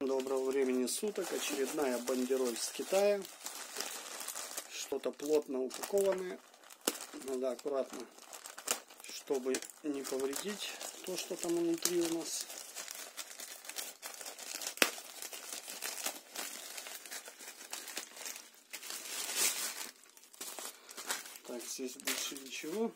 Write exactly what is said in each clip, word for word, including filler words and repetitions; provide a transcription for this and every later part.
Доброго времени суток. Очередная бандероль с Китая. Что-то плотно упакованное. Надо аккуратно, чтобы не повредить то, что там внутри у нас. Так, здесь больше ничего.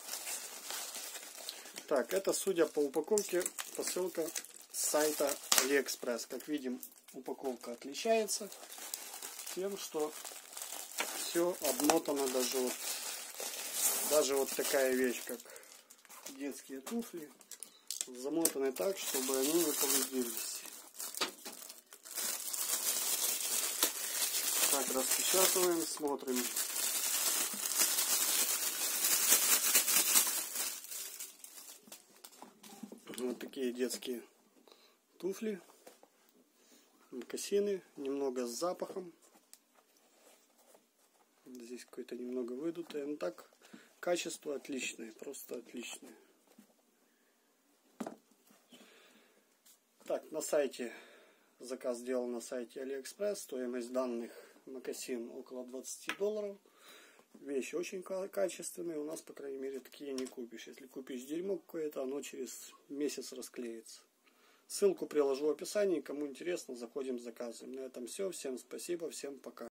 Так, это, судя по упаковке, посылка с сайта Алиэкспресс. Как видим, упаковка отличается тем, что все обмотано, даже вот, даже вот такая вещь, как детские туфли, замотаны так, чтобы они не повредились. Так, распечатываем, смотрим. Вот такие детские туфли, мокасины, немного с запахом. Здесь какое-то немного выдутое, но так качество отличное, просто отличное. Так, на сайте, заказ сделал на сайте Алиэкспресс, стоимость данных мокасин около двадцати долларов. Вещи очень качественные, у нас, по крайней мере, такие не купишь. Если купишь дерьмо какое-то, оно через месяц расклеится. Ссылку приложу в описании, кому интересно, заходим, заказываем. На этом все, всем спасибо, всем пока.